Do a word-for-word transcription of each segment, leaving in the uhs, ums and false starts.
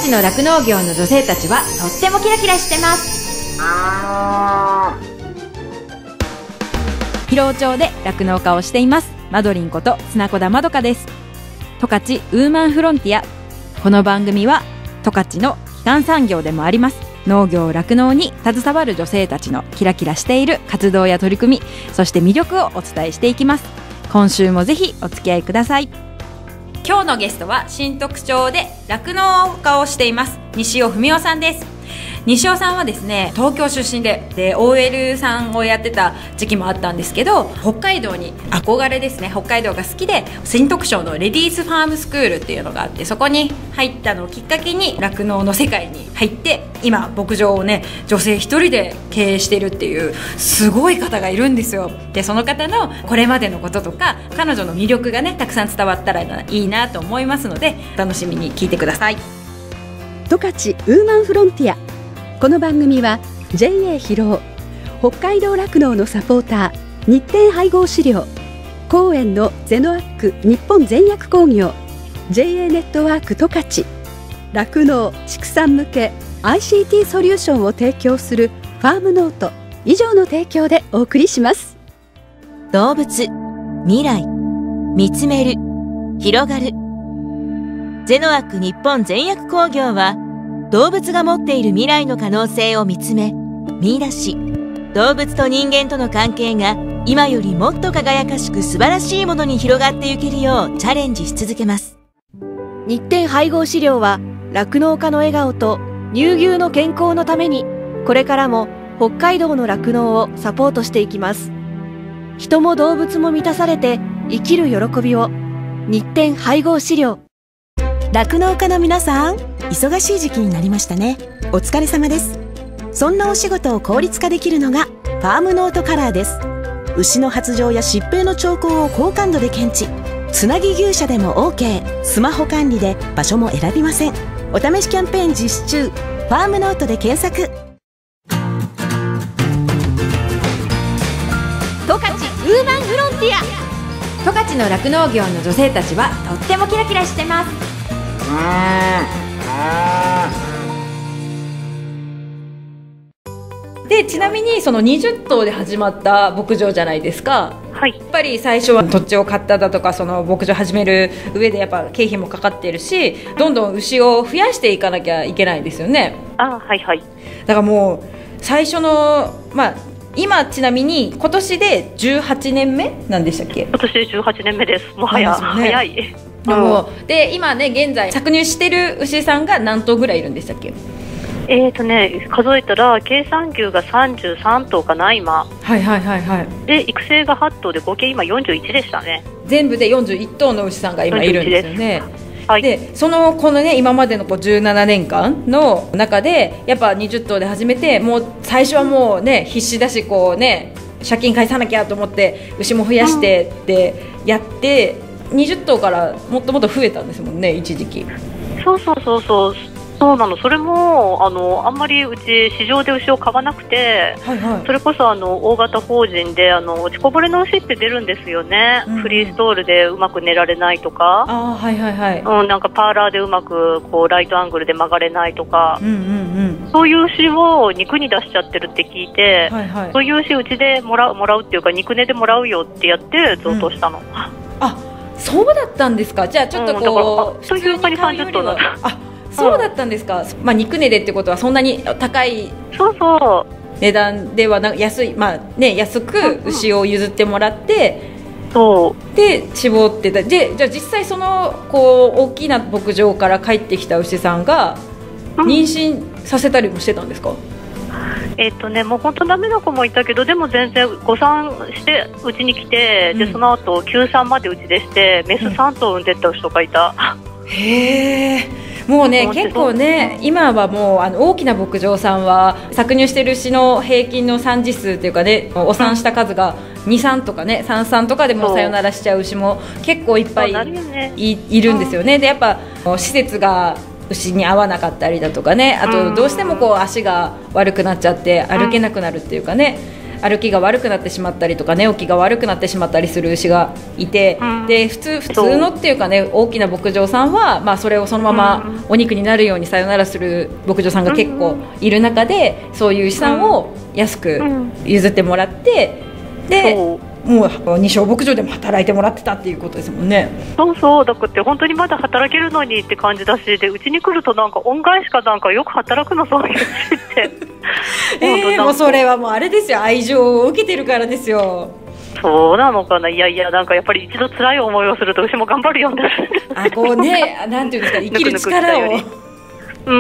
勝の酪農業の女性たちはとってもキラキラしてます。広尾町で酪農家をしていますマドリンこと砂子田まどかです。十勝ウーマンフロンティア、この番組は十勝の基幹産業でもあります農業酪農に携わる女性たちのキラキラしている活動や取り組み、そして魅力をお伝えしていきます。今週もぜひお付き合いください。今日のゲストは新得町で酪農家をしています西尾文夫さんです。西尾さんはですね、東京出身でで オーエル さんをやってた時期もあったんですけど、北海道に憧れですね、北海道が好きで新得町のレディースファームスクールっていうのがあって、そこに入ったのをきっかけに酪農の世界に入って、今牧場をね女性一人で経営してるっていうすごい方がいるんですよ。でその方のこれまでのこととか彼女の魅力がねたくさん伝わったらいいなと思いますので、楽しみに聞いてください。 十勝ウーマンフロンティア、この番組は ジェイエー 広尾、北海道酪農のサポーター日展配合飼料、公園のゼノアック日本全薬工業、 ジェイエー ネットワーク十勝、酪農畜産向け アイシーティー ソリューションを提供するファームノート以上の提供でお送りします。 動物、未来、見つめる、広がる。ゼノアック日本全薬工業は動物が持っている未来の可能性を見つめ見出し、動物と人間との関係が今よりもっと輝かしく素晴らしいものに広がっていけるようチャレンジし続けます。 日展配合飼料は酪農家の笑顔と乳牛の健康のために、これからも北海道の酪農をサポートしていきます。人も動物も満たされて生きる喜びを。日展配合飼料。 酪農家の皆さん、忙しい時期になりましたね。お疲れ様です。そんなお仕事を効率化できるのがファームノートカラーです。牛の発情や疾病の兆候を高感度で検知、つなぎ牛舎でも オーケー、 スマホ管理で場所も選びません。お試しキャンペーン実施中。ファームノートで検索。 十勝ウーマンフロンティア。 十勝の酪農業の女性たちはとってもキラキラしてます。でちなみにそのにじゅっ頭で始まった牧場じゃないですか。はい、やっぱり最初は土地を買っただとか、その牧場始める上でやっぱ経費もかかってるし、どんどん牛を増やしていかなきゃいけないですよね。 あ、はいはい。 だからもう最初のまあ今ちなみに今年でじゅうはちねんめなんでしたっけ。 今年でじゅうはちねんめです。もう早、ね、早い。 もうで今ね現在搾乳してる牛さんが何頭ぐらいいるんでしたっけ。 えーとね、数えたら計算牛がさんじゅうさん頭かな今。 はいはいはいはい。で育成がはち頭で合計今よんじゅういちでしたね。 全部でよんじゅういち頭の牛さんが今いるんですよね。 はい、 でそのこのね今までのこうじゅうななねんかんの中でやっぱにじゅっ頭で始めて、もう最初はもうね必死だし、こうね借金返さなきゃと思って牛も増やしてってやって、うん、にじゅっ頭からもっともっと増えたんですもんね一時期。 そうそうそうそうそうなの。それもあのあんまりうち市場で牛を買わなくて、はいはい、それこそあの大型法人であの落ちこぼれの牛って出るんですよね、うん、フリーストールでうまく寝られないとか、 あ、はいはいはい、 うん、なんかパーラーでうまくこうライトアングルで曲がれないとか、 うんうんうん、 そういう牛を肉に出しちゃってるって聞いて、はいはい、そういう牛うちでもらうもらうっていうか肉値でもらうよってやって贈答したの、うん、 あ、そうだったんですか。じゃあちょっとこう、 うん、普通にさんじゅっ頭だった。 あ、そうだったんですか。まあ、肉値でってことはそんなに高い値段ではなく、安い、まあね、安く牛を譲ってもらって、 そうで絞ってた。でじゃあ実際そのこう大きな牧場から帰ってきた牛さんが妊娠させたりもしてたんですか。 えっとね、もう本当ダメな子もいたけど、でも全然ご産してうちに来て、うん、でその後休産までうちでしてメスさん頭産んでった牛とかいた、 うん、へー、もうね結構ね今はもうあの大きな牧場さんは搾乳してる牛の平均の産児数っていうかね、お産した数がに、さんとかねさん、さんとかでもさよならしちゃう牛も結構いっぱい い,、ね、い, いるんですよね。でやっぱ施設が牛に合わなかったりだとかね、あとどうしてもこう足が悪くなっちゃって歩けなくなるっていうかね、 歩きが悪くなってしまったりとか寝起きが悪くなってしまったりする牛がいて、うん、で普通普通のっていうかね大きな牧場さんは、まあ、それをそのままお肉になるようにさよならする牧場さんが結構いる中で、そういう牛さんを安く譲ってもらって、でもう二松牧場でも働いてもらってたっていうことですもんね。 そうそう、だって本当にまだ働けるのにって感じだし、でうちに来るとなんか恩返しかなんかよく働くのそういう牛ってえー、もうそれはもうあれですよ、愛情を受けてるからですよ。 そうなのかな。いやいや、なんかやっぱり一度辛い思いをすると牛も頑張るようになる。 あ、こうね、なんていうんですか、生きる力をうん、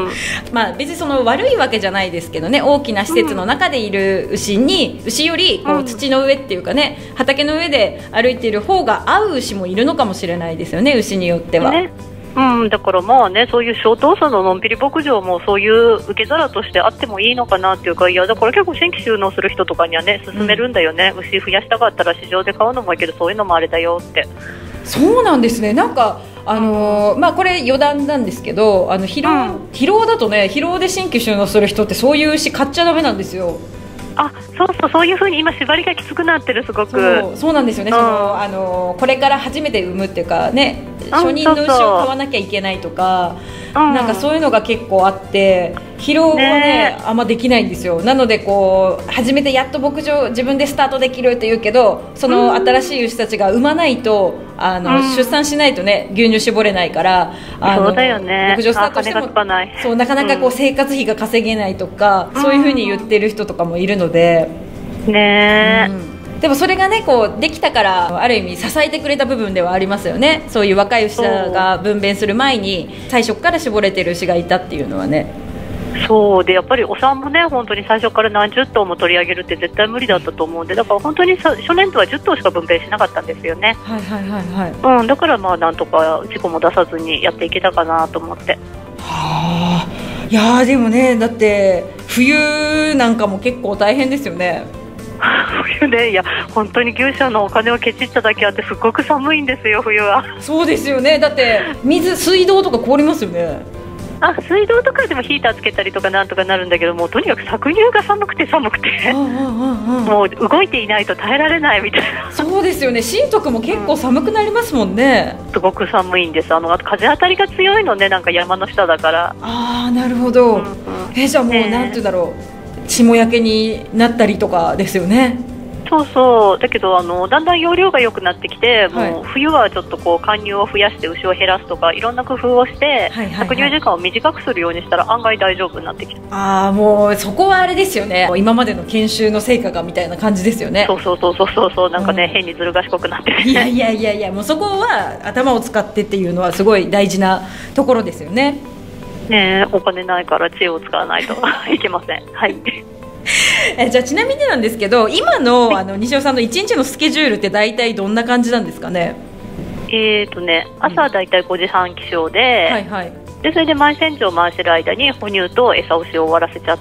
まあ、別にその悪いわけじゃないですけどね、大きな施設の中でいる牛に、牛よりこう土の上っていうかね、畑の上で歩いている方が合う牛もいるのかもしれないですよね、牛によっては、ね。 うん、だからまあね、そういう小頭数ののんびり牧場もそういう受け皿としてあってもいいのかなっていうか、いやだから結構新規収納する人とかにはね勧めるんだよね、うん、牛増やしたかったら市場で買うのもいいけどそういうのもあれだよって。 そうなんですね。なんかあのーまあ、これ余談なんですけど、あの疲労、うん、疲労だとね、疲労で新規収納する人ってそういう牛買っちゃダメなんですよ。 あ、そうそう、そういう風に今縛りがきつくなってる、すごく。 そう、そうなんですよね、うん、そのあのこれから初めて産むっていうかね、初任の牛を買わなきゃいけないとか、うん、なんかそういうのが結構あって疲労は ね, ねあんまできないんですよ。なのでこう初めてやっと牧場自分でスタートできるって言うけど、その新しい牛たちが産まないとあの、うん、出産しないとね牛乳絞れないから、あのそうだよね、 牧場スタートしてもそうなかなかこう生活費が稼げないとか、うん、そういう風に言ってる人とかもいるので、 ねえ、 うんでもそれがねこうできたからある意味支えてくれた部分ではありますよね。そういう若い牛が分娩する前に最初から絞れてる牛がいたっていうのはね。 そうでやっぱりお産もね本当に最初から何十頭も取り上げるって絶対無理だったと思うんで、だから本当にさ初年度はじゅっ頭しか分娩しなかったんですよね。 はいはいはいはい、 うん、だからまあなんとか事故も出さずにやっていけたかなと思って。 はあ、いやでもねだって冬なんかも結構大変ですよね。 冬ね、いや本当に牛舎のお金をケチっただけあってすごく寒いんですよ冬は。 そうですよね、だって水水道とか凍りますよね。 あ、水道とかでもヒーターつけたりとかなんとかなるんだけど、もうとにかく搾乳が寒くて寒くてもう動いていないと耐えられないみたいな。 そうですよね、新徳も結構寒くなりますもんね、 うん、すごく寒いんです。あのあと風当たりが強いのね、なんか山の下だから。 ああなるほど、うんうん、えじゃあもう、ね、なんて言うんだろう、霜焼けになったりとかですよね。 そうそう、だけどあのだんだん容量が良くなってきて、はい、もう冬はちょっとこう貫入を増やして牛を減らすとかいろんな工夫をして、はいはいはい、搾乳時間を短くするようにしたら案外大丈夫になってきて。 ああもうそこはあれですよね、今までの研修の成果がみたいな感じですよね。 そうそうそうそうそう、なんかね、うん、変にずる賢くなってる。 いやいやいやいや、もうそこは頭を使ってっていうのはすごい大事なところですよね。 ねえ、お金ないから知恵を使わないといけません。はいえじゃあちなみになんですけど、今 の, あの西尾さんのいちにちのスケジュールって大体どんな感じなんですかね。 えーとね、朝はだいたいごじはん起床で、うんはいはい、でそれで前洗浄を回してる間に哺乳と餌押しを終わらせちゃって、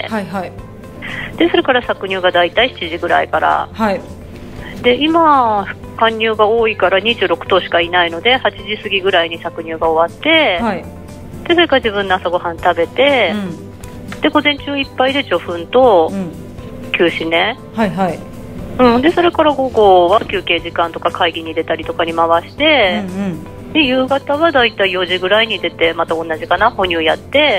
はいはい、でそれから搾乳がだいたいしちじぐらいから、はい、で今貫乳が多いからにじゅうろく頭しかいないのではちじ過ぎぐらいに搾乳が終わって、はい、でそれから自分の朝ごはん食べて、うんで午前中いっぱいで除粉と休止ね、うんはいはいうん、でそれから午後は休憩時間とか会議に出たりとかに回して、うんうん、で夕方はだいたいよじぐらいに出てまた同じかな哺乳やって、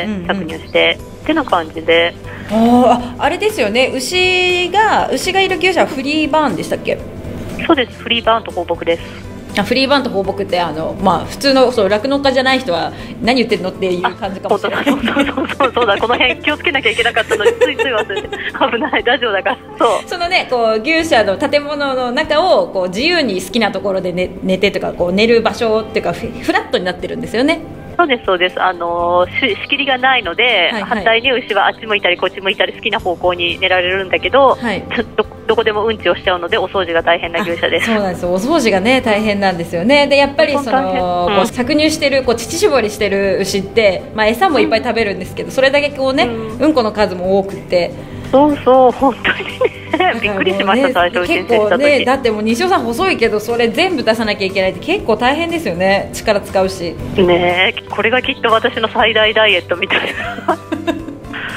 うんうん、搾乳してってな感じで。 ああれですよね、牛が牛がいる牛舎はフリーバーンでしたっけ。 そうです、フリーバーンと放牧です。 あフリーバーンと放牧ってあの、まあ、普通の酪農家じゃない人は何言ってるのっていう感じかもしれない。 そうそうそうそうだ、この辺気をつけなきゃいけなかったのについつい忘れて危ないラジオだからそうそのねこう牛舎の建物の中をこう自由に好きなところで 寝, 寝てとかこう寝る場所っていうかフラットになってるんですよね。 そうですそうです、あのー、仕切りがないので、はいはい、反対に牛はあっち向いたりこっち向いたり好きな方向に寝られるんだけど、はい、ど, どこでもうんちをしちゃうのでお掃除が大変な牛舎です。 そうなんですよ、お掃除がね大変なんですよね。でやっぱりその、うん、こう搾乳してるこう乳搾りしてる牛って、まあ、餌もいっぱい食べるんですけど、それだけこうね、うん、うんこの数も多くて、 そうそう本当にねびっくりしました、ね、最初うちに接した時、 ね、だってもう西尾さん細いけどそれ全部出さなきゃいけないって結構大変ですよね。力使うしね。これがきっと私の最大ダイエットみたいな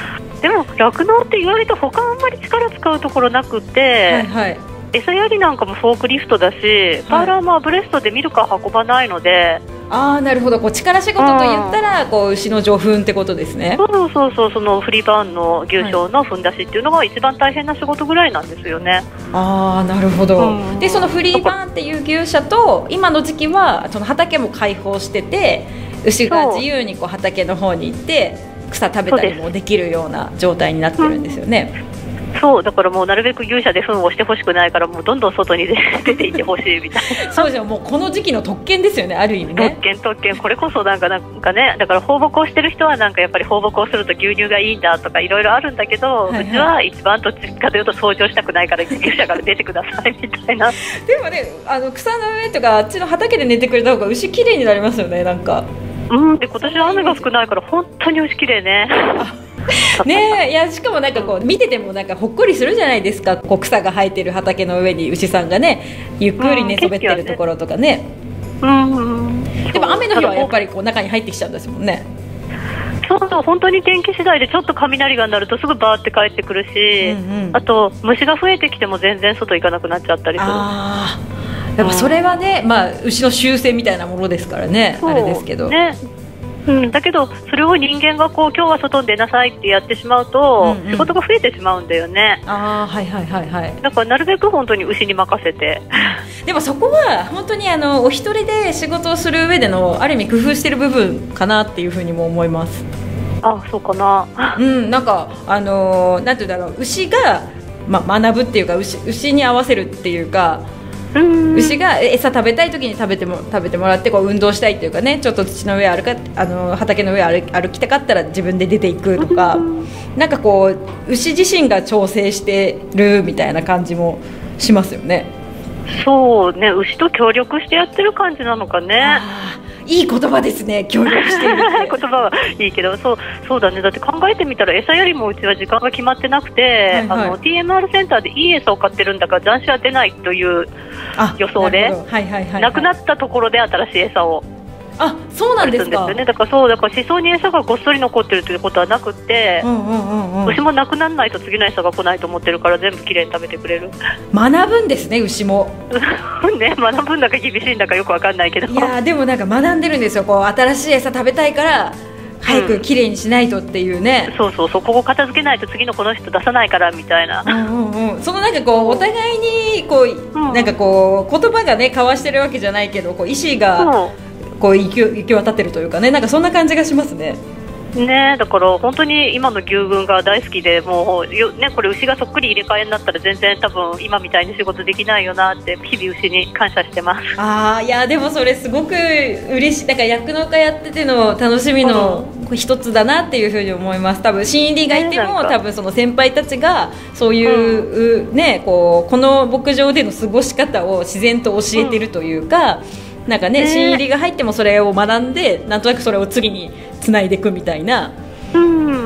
でも酪農って意外と他あんまり力使うところなくて、はいはい、餌やりなんかもフォークリフトだし、パーラーもアブレストでミルクは運ばないので、 ああなるほど、こう力仕事と言ったらこう牛の上糞ってことですね。 そうそうそう、そのフリーバーンの牛腸の糞出しっていうのが一番大変な仕事ぐらいなんですよね。 ああなるほど、うん、でそのフリーバーンっていう牛舎と今の時期はその畑も開放してて、牛が自由にこう畑の方に行って草食べたりもできるような状態になってるんですよね。 そうだからもうなるべく牛舎で糞をしてほしくないから、もうどんどん外に出ていってほしいみたいなそうじゃん、もうこの時期の特権ですよね、ある意味ね。 特権特権、これこそなんかなんかね、だから放牧をしてる人はなんかやっぱり放牧をすると牛乳がいいんだとかいろいろあるんだけど、はいはい、うちは一番どっちかというと掃除をしたくないから牛舎から出てくださいみたいなでもね、あの草の上とかあっちの畑で寝てくれた方が牛きれいになりますよね、なんか。 うんで今年は雨が少ないから本当に牛きれいねねえ、いやしかもなんかこう見ててもなんかほっこりするじゃないですか、こう草が生えてる畑の上に牛さんがねゆっくり寝そべってるところとかね、うん、うん、でも雨の日はやっぱりこう中に入ってきちゃうんですもんね。 そうそう、本当に天気次第でちょっと雷が鳴るとすぐバーって帰ってくるし、うんうん、あと虫が増えてきても全然外行かなくなっちゃったりする。 あやっぱそれはね、うん、まあ牛の習性みたいなものですからね、あれですけどね。うん、だけどそれを人間がこう今日は外に出なさいってやってしまうと、うんうん、仕事が増えてしまうんだよね。 あはいはいはいはい。 だからなるべく本当に牛に任せてでもそこは本当にあのお一人で仕事をする上でのある意味工夫してる部分かなっていうふうにも思います。 あそうかなうんなんかあのー、なんていうんだろう、牛が、ま、学ぶっていうか 牛, 牛に合わせるっていうか、牛が餌食べたい時に食べても食べてもらってこう運動したいっていうかね、ちょっと土の上歩かあの畑の上歩歩きたかったら自分で出ていくとか、なんかこう牛自身が調整してるみたいな感じもしますよね。 そうね、牛と協力してやってる感じなのかね。 いい言葉ですね、協力してるって言葉はいいけど、そうそうだね。だって考えてみたら餌よりもうちは時間が決まってなくて、はいはい、あの ティーエムアール センターでいい餌を買ってるんだから残種は出ないという予想で、なくなったところで新しい餌をあそうなんですか。 ですよね、だからそうだから思想に餌がごっそり残ってるということはなくって、うんうんうんうん、牛もなくならないと次の餌が来ないと思ってるから全部きれいに食べてくれる。 学ぶんですね、牛もね、学ぶんだか厳しいんだかよくわかんないけど、 いやでもなんか学んでるんですよ。こう新しい餌食べたいから早くきれいにしないとっていうね、 うん、そうそうそう、ここ片付けないと次のこの人出さないからみたいな、うんうんうん、そのなんかこうお互いにこう、うん、なんかこう言葉がね交わしてるわけじゃないけど、こう意思がこう行き、行き渡ってるというかね、なんかそんな感じがしますね。 ね、だから本当に今の牛群が大好きで、もうよ、ね、これ牛がそっくり入れ替えになったら全然多分今みたいに仕事できないよなって日々牛に感謝してます。 あいやでもそれすごく嬉しい。だから酪農家やってての楽しみの一つだなっていうふうに思います。多分新入りがいても、ね、多分その先輩たちがそういう、うん、ね、こうこの牧場での過ごし方を自然と教えてるというか、うん、なんかね、新入りが入ってもそれを学んでなんとなくそれを次につないでいくみたいな、うん、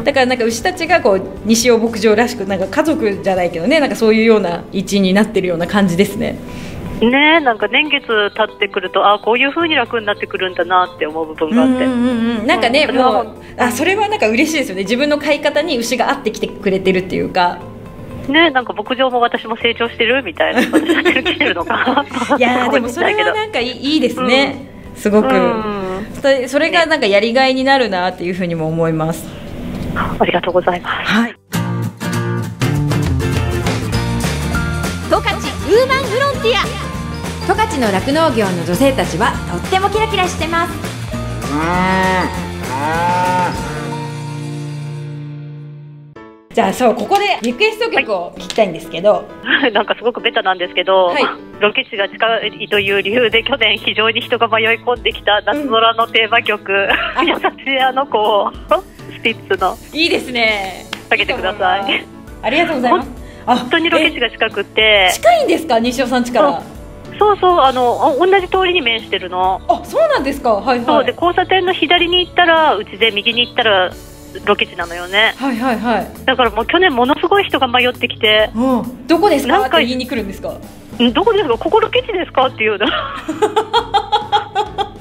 だからなんか牛たちがこう西尾牧場らしくなんか家族じゃないけどね、なんかそういうような位置になってるような感じですね。 ね、なんか年月経ってくるとあこういう風に楽になってくるんだなって思う部分があって、うんうんうん、なんかね、うん、もうあそれはなんか嬉しいですよね。自分の飼い方に牛が合ってきてくれてるっていうかね、なんか牧場も私も成長してるみたいな私が来てるのかいやでもそれはなんかいい、いいですね、うん、すごく、うん、それがなんかやりがいになるなっていうふうにも思います。 ありがとうございます。 はい。 十勝ウーマンフロンティア。 十勝の酪農業の女性たちはとってもキラキラしてます。じゃあそうここでリクエスト曲を聞きたいんですけど、 はい、なんかすごくベタなんですけど、はい、ロケ地が近いという理由で去年非常に人が迷い込んできた夏空のテーマ曲、うん、優しいあの子をスピッツのいいですね、 かけてください。 ありがとうございます。 本当にロケ地が近くて。 近いんですか、西尾さん家から。 そうそう、あの同じ通りに面してるの。 あ、そうなんですか。はいはい。 そうで、交差点の左に行ったらうちで、右に行ったらロケ地なのよね。 はいはいはい。 だからもう去年ものすごい人が迷ってきて、 うん、どこですかって言いに来るんですか。 どこですか、ここロケ地ですかっていうのだ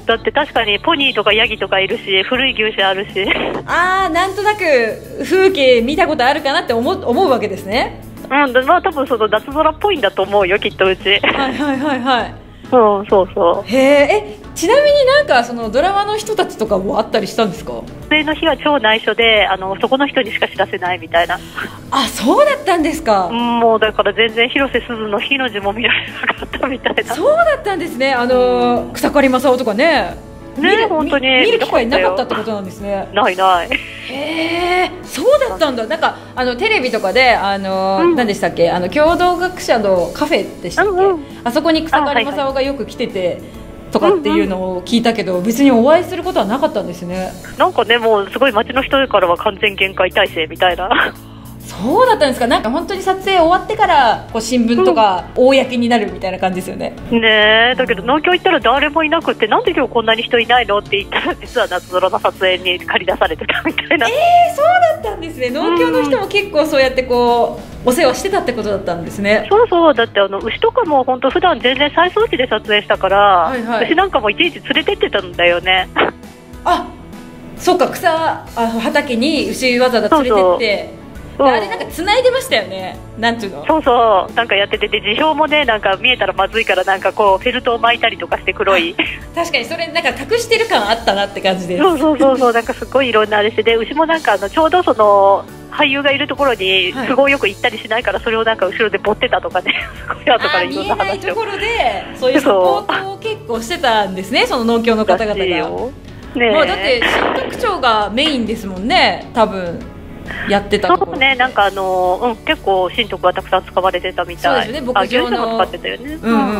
だって確かにポニーとかヤギとかいるし、古い牛舎あるし。 ああ、なんとなく風景見たことあるかなって思う、思うわけですね。 うん、まあ多分その夏空っぽいんだと思うよ、きっとうち。 はいはいはいはい。 そうそうそう。 へえ、ちなみになんかそのドラマの人たちとかもあったりしたんですか？ 撮影の日は超内緒で、あのそこの人にしか知らせないみたいな。 あ、そうだったんですか。 もうだから全然広瀬すずの日の字も見られなかったみたいな。 そうだったんですね。あのー、草刈正雄とかね。 ね、本当に見る機会なかったってことなんですね。 ないない。 へえ、そうだったんだ。なんかあのテレビとかであの、うん、何でしたっけ、あの共同学者のカフェでしたっけ、うんうん、あそこに草刈正雄がよく来てて、はいはい、とかっていうのを聞いたけど、うんうん、別にお会いすることはなかったんですね。 なんかね、もうすごい街の人からは完全限界体制みたいな。 そうだったんですか。なんか本当に撮影終わってからこう新聞とか公になるみたいな感じですよね。 うん、ねえ、だけど農協行ったら誰もいなくって、なんで今日こんなに人いないのって言ったら、実は夏空の撮影に借り出されてたみたいな。 えー、そうだったんですね。農協の人も結構そうやってこうお世話してたってことだったんですね。 そうそう、だってあの牛とかも本当普段全然再装置で撮影したから、はいはい、牛なんかもいちいち連れてってたんだよね。 あ、そうか、草あ畑に牛わざわざ連れてって、そうそう、あれなんか繋いでましたよね。なんていうの。 そうそう、なんかやってて、で辞表もね、なんか見えたらまずいから、なんかこうフェルトを巻いたりとかして黒い。 確かにそれなんか隠してる感あったなって感じです。 そうそうそうそう、なんかすごいいろんなあれして、で牛もなんかあのちょうどその俳優がいるところに都合よく行ったりしないから、はい、それをなんか後ろでぼってたとかね。すごい後からいろんな話を。 見えないところでそういうサポートを結構してたんですね。その農協の方々が。ね、もうだって新局長がメインですもんね、多分。やってたところ。 そうね、なんかあの、うん、結構新徳がたくさん使われてたみたい。 そうですね、牧場の。 使ってたよね。 うんうんうん。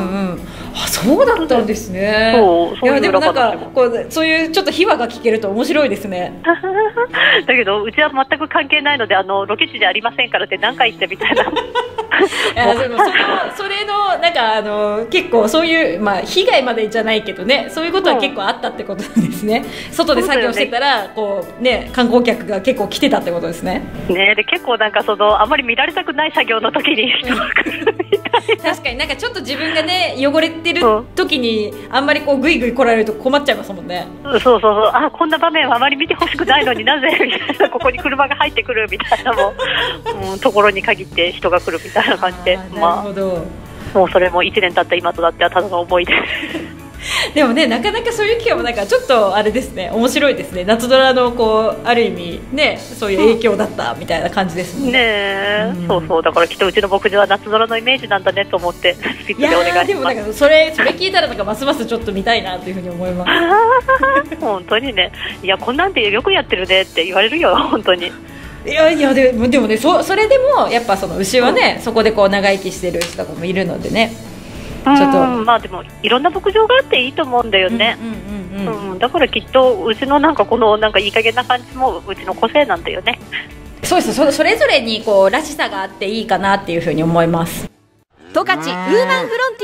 あ、そうだったんですね。 そう、そういう。 いやでもなんかこうそういうちょっと秘話が聞けると面白いですね。 だけどうちは全く関係ないので、あのロケ地じゃありませんからって何回言ってみたいな。 いやでもそれそれのなんかあの結構そういうまあ被害までじゃないけどね、そういうことは結構あったってことなんですね。外で作業してたら、ね、こうね、観光客が結構来てたってことですね。 ね、で結構なんかそのあまり見られたくない作業の時に人が来るみたいな。 確かになんかちょっと自分がね汚れてる時にあんまりこうグイグイ来られると困っちゃいますもんね。 そうそうそう、あ、こんな場面はあまり見てほしくないのになぜみたいな、ここに車が入ってくるみたいなもう、うん、ところに限って人が来るみたいな感じで、まあ、もうそれもいちねん経った今となってはただの思い出。 でもね、なかなかそういう機会もなんかちょっとあれですね、面白いですね。夏ドラのこうある意味ね、そういう影響だったみたいな感じですもんね。 ねえ、うん、そうそう、だからきっとうちの牧場は夏ドラのイメージなんだねと思ってスピッツでお願いします。いやでもなんかそれそれ聞いたらなんかますますちょっと見たいなというふうに思います。 本当にね、いやこんなんてよくやってるねって言われるよ本当に。 いやいやでもでもね、そそれでもやっぱその牛はね、うん、そこでこう長生きしてる人とかもいるのでね。 ちょっとまあでもいろんな牧場があっていいと思うんだよね。だからきっとうちのなんかこのなんかいい加減な感じもうちの個性なんだよね。 そうです。 そ, それぞれにこうらしさがあっていいかなっていうふうに思います。 十勝ウーマンフロンティ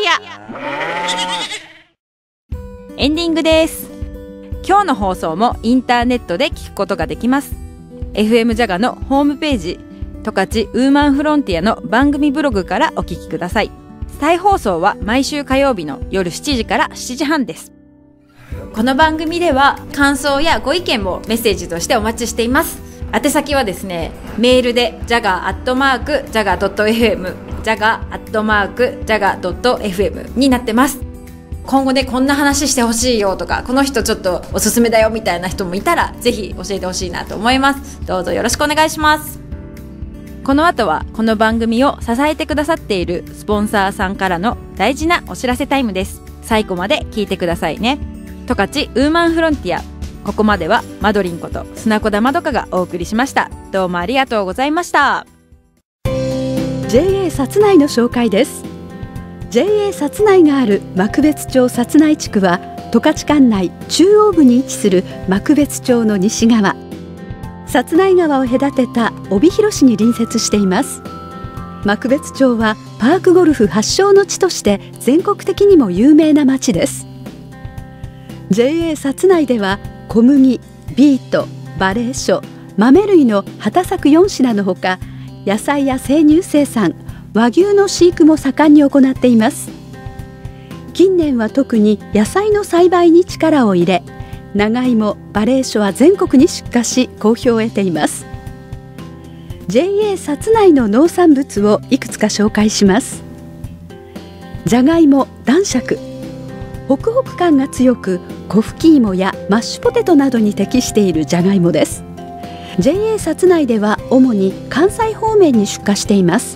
アエンディングです。今日の放送もインターネットで聞くことができます。 エフエム ジャガのホームページ、十勝ウーマンフロンティアの番組ブログからお聞きください。再放送は毎週火曜日の夜しちじからしちじはんです。この番組では感想やご意見もメッセージとしてお待ちしています。宛先はですね、メールで ジャガ アットマーク ジャガ ドット エフエム ジャガ アットマーク ジャガ ドット エフエム になってます。今後ね、こんな話してほしいよとか、この人ちょっとおすすめだよみたいな人もいたらぜひ教えてほしいなと思います。どうぞよろしくお願いします。この後はこの番組を支えてくださっているスポンサーさんからの大事なお知らせタイムです。最後まで聞いてくださいね。十勝ウーマンフロンティア、ここまではマドリンこと砂子田まどかがお送りしました。どうもありがとうございました。 ジェーエー 薩内の紹介です。 ジェーエー 薩内がある幕別町薩内地区は十勝管内中央部に位置する幕別町の西側、薩内川を隔てた帯広市に隣接しています。幕別町はパークゴルフ発祥の地として全国的にも有名な町です。 ジェーエー 薩内では小麦、ビート、馬鈴薯、豆類の畑作よん品のほか、野菜や生乳生産、和牛の飼育も盛んに行っています。 近年は特に野菜の栽培に力を入れ、長芋、馬鈴薯は全国に出荷し好評を得ています。 ジェイエー 薩内の農産物をいくつか紹介します。じゃがいも、男爵、ホクホク感が強く、小吹き芋やマッシュポテトなどに適しているじゃがいもです。 ジェイエー 薩内では主に関西方面に出荷しています。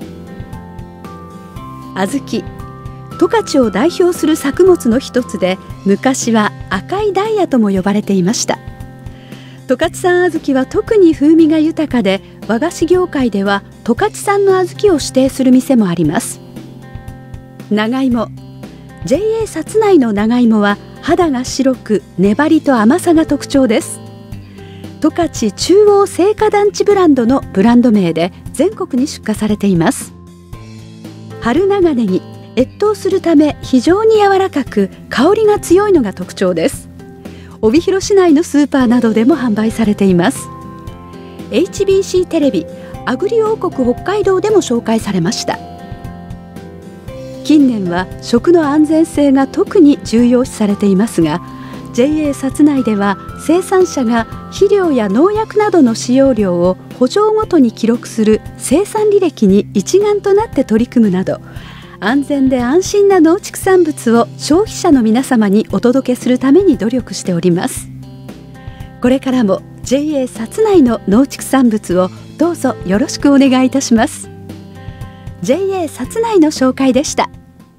小豆、十勝を代表する作物の一つで、昔は赤いダイヤとも呼ばれていました。十勝産小豆は特に風味が豊かで、和菓子業界では十勝産の小豆を指定する店もあります。長芋、 ジェイエー 薩内の長芋は肌が白く、粘りと甘さが特徴です。十勝中央製菓団地ブランドのブランド名で全国に出荷されています。春長ネギ、越冬するため非常に柔らかく、香りが強いのが特徴です。帯広市内のスーパーなどでも販売されています。 エイチビーシー テレビアグリ王国北海道でも紹介されました。近年は食の安全性が特に重要視されていますが、 ジェイエー 薩内では生産者が肥料や農薬などの使用量を圃場ごとに記録する生産履歴に一丸となって取り組むなど、安全で安心な農畜産物を消費者の皆様にお届けするために努力しております。これからも ジェイエー 薩内の農畜産物をどうぞよろしくお願いいたします。 ジェイエー 薩内の紹介でした。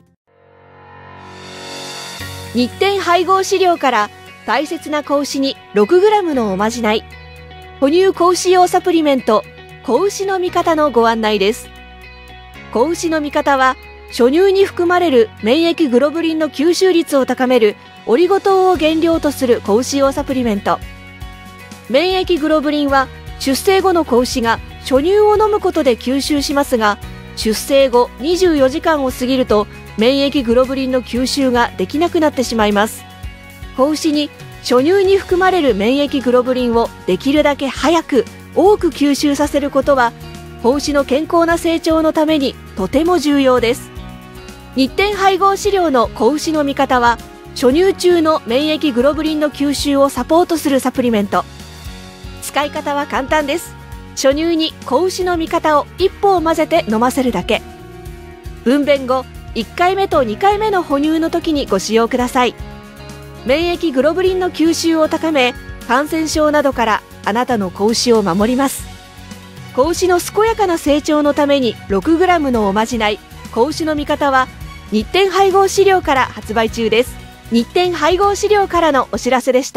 日展配合飼料から大切な子牛に ろくグラム のおまじない、哺乳子牛用サプリメント子牛の味方のご案内です。子牛の味方は初乳に含まれる免疫グロブリンの吸収率を高めるオリゴ糖を原料とする子牛用サプリメント。免疫グロブリンは出生後の子牛が初乳を飲むことで吸収しますが、出生後にじゅうよじかんを過ぎると免疫グロブリンの吸収ができなくなってしまいます。子牛に初乳に含まれる免疫グロブリンをできるだけ早く多く吸収させることは、子牛の健康な成長のためにとても重要です。日展配合飼料の子牛の味方は、初乳中の免疫グロブリンの吸収をサポートするサプリメント。使い方は簡単です。初乳に子牛の味方を一歩を混ぜて飲ませるだけ。分娩後いっかいめとにかいめの哺乳の時にご使用ください。免疫グロブリンの吸収を高め、感染症などからあなたの子牛を守ります。子牛の健やかな成長のために ろくグラム のおまじない子牛の味方は、日展配合飼料から発売中です。日展配合飼料からのお知らせでした。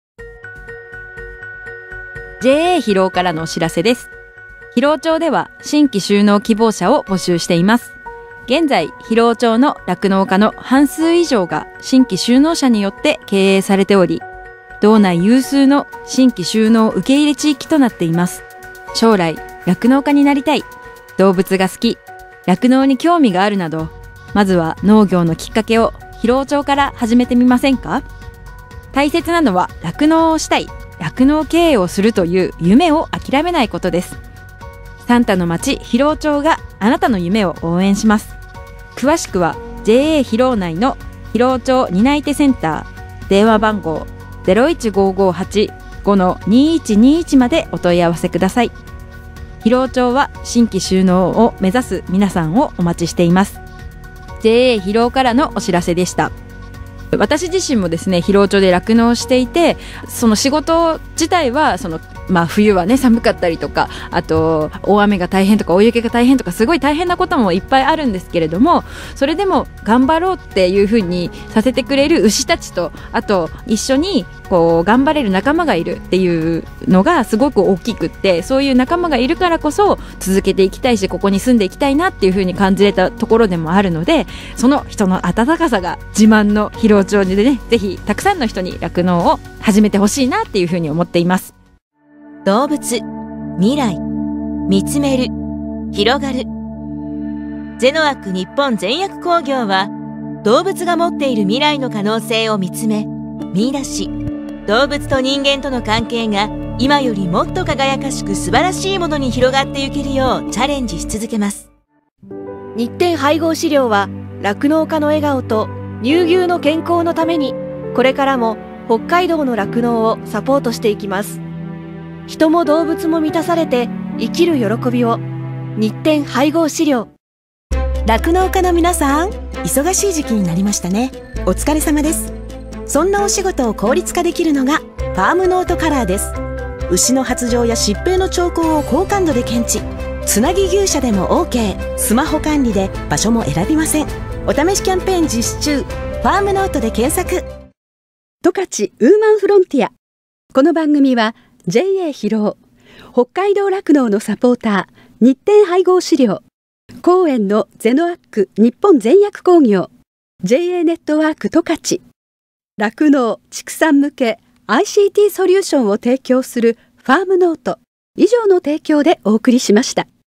ジェイエー 疲労からのお知らせです。疲労町では新規就農希望者を募集しています。現在、疲労町の酪農家の半数以上が新規就農者によって経営されており、道内有数の新規就農受け入れ地域となっています。将来、酪農家になりたい、動物が好き、酪農に興味があるなど、まずは農業のきっかけを疲労町から始めてみませんか？大切なのは酪農をしたい、酪農経営をするという夢を諦めないことです。サンタの町疲労町があなたの夢を応援します。詳しくは ジェイエー 疲労内の疲労町担い手センター、電話番号 ゼロいちごーごーはち ごのにいちにいち までお問い合わせください。疲労町は新規就農を目指す皆さんをお待ちしています。ジェイエー 疲労からのお知らせでした。私自身もですね、疲労町で酪農していて、その仕事自体はそのまあ冬はね寒かったりとか、あと大雨が大変とか大雪が大変とか、すごい大変なこともいっぱいあるんですけれども、それでも頑張ろうっていう風にさせてくれる牛たちと、あと一緒にこう頑張れる仲間がいるっていうのがすごく大きくって、そういう仲間がいるからこそ続けていきたいし、ここに住んでいきたいなっていう風に感じれたところでもあるので、その人の温かさが自慢の疲労町でね、ぜひたくさんの人に酪農を始めてほしいなっていう風に思っています。 動物、未来、見つめる、広がる。ゼノアック日本全薬工業は、動物が持っている未来の可能性を見つめ、見出し、動物と人間との関係が今よりもっと輝かしく素晴らしいものに広がっていけるようチャレンジし続けます。 日展配合飼料は酪農家の笑顔と乳牛の健康のためにこれからも北海道の酪農をサポートしていきます。人も動物も満たされて生きる喜びを。日展配合飼料。 酪農家の皆さん、忙しい時期になりましたね。お疲れ様です。そんなお仕事を効率化できるのがファームノートカラーです。牛の発情や疾病の兆候を高感度で検知。つなぎ牛舎でも OK。 スマホ管理で場所も選びません。お試しキャンペーン実施中。ファームノートで検索。 十勝ウーマンフロンティア。この番組は ジェイエー 広尾、北海道酪農のサポーター日展配合飼料、公園のゼノアック日本全薬工業、 ジェイエー ネットワーク十勝、酪農畜産向け アイシーティー ソリューションを提供するファームノート以上の提供でお送りしました。